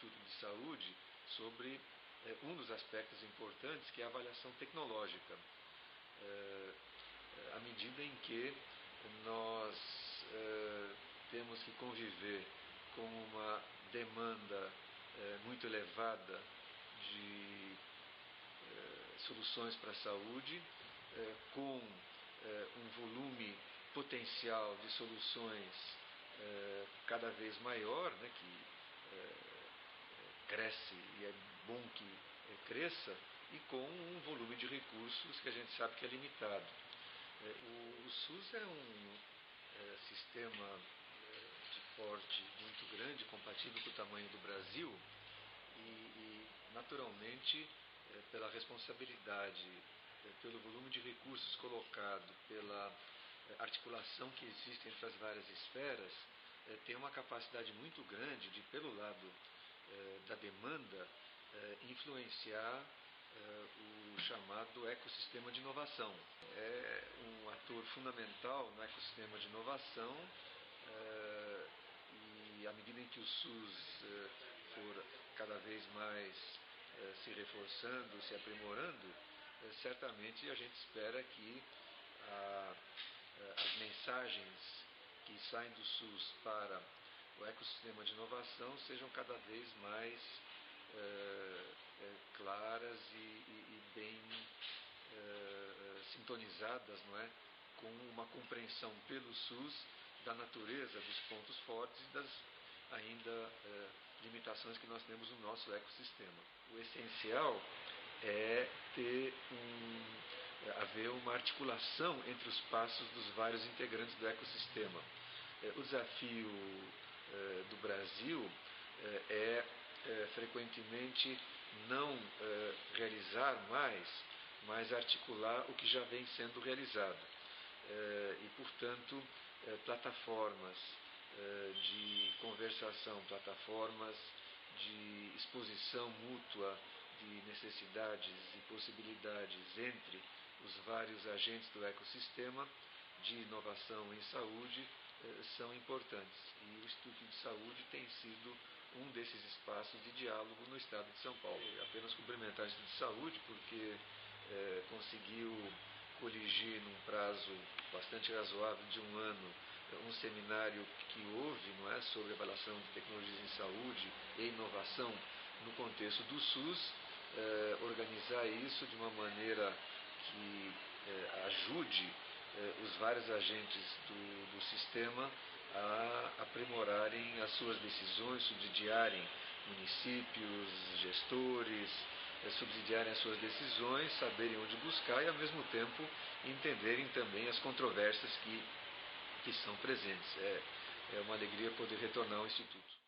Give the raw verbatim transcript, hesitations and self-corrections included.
Instituto de Saúde sobre é, um dos aspectos importantes, que é a avaliação tecnológica. É, à medida em que nós é, temos que conviver com uma demanda é, muito elevada de é, soluções para a saúde, é, com é, um volume potencial de soluções é, cada vez maior, né, que é, cresce e é bom que é, cresça, e com um volume de recursos que a gente sabe que é limitado. É, o, o SUS é um é, sistema é, de porte muito grande, compatível com o tamanho do Brasil, e, e naturalmente, é, pela responsabilidade, é, pelo volume de recursos colocado, pela é, articulação que existe entre as várias esferas, é, tem uma capacidade muito grande de, pelo lado é, da demanda, é, influenciar é, o chamado ecossistema de inovação. É um ator fundamental no ecossistema de inovação, é, e à medida em que o SUS é, for cada vez mais é, se reforçando, se aprimorando, é, certamente a gente espera que a, as mensagens que saem do SUS para o ecossistema de inovação sejam cada vez mais é, é, claras e, e, e bem é, sintonizadas, não é, com uma compreensão pelo SUS da natureza dos pontos fortes e das ainda é, limitações que nós temos no nosso ecossistema. O essencial é ter um, haver uma articulação entre os passos dos vários integrantes do ecossistema. É, o desafio é, do Brasil é, é, é frequentemente não é, realizar mais, mas articular o que já vem sendo realizado. É, e, portanto, é, plataformas é, de conversação, plataformas de exposição mútua de necessidades e possibilidades entre os vários agentes do ecossistema de inovação em saúde eh, são importantes. E o Instituto de Saúde tem sido um desses espaços de diálogo no estado de São Paulo. E apenas cumprimentar o Instituto de Saúde porque eh, conseguiu coligir num prazo bastante razoável de um ano um seminário que houve, não é, sobre avaliação de tecnologias em saúde e inovação no contexto do SUS, eh, organizar isso de uma maneira que eh, ajude eh, os vários agentes do, do sistema a aprimorarem as suas decisões, subsidiarem municípios, gestores, eh, subsidiarem as suas decisões, saberem onde buscar e, ao mesmo tempo, entenderem também as controvérsias que, que são presentes. É, é uma alegria poder retornar ao Instituto.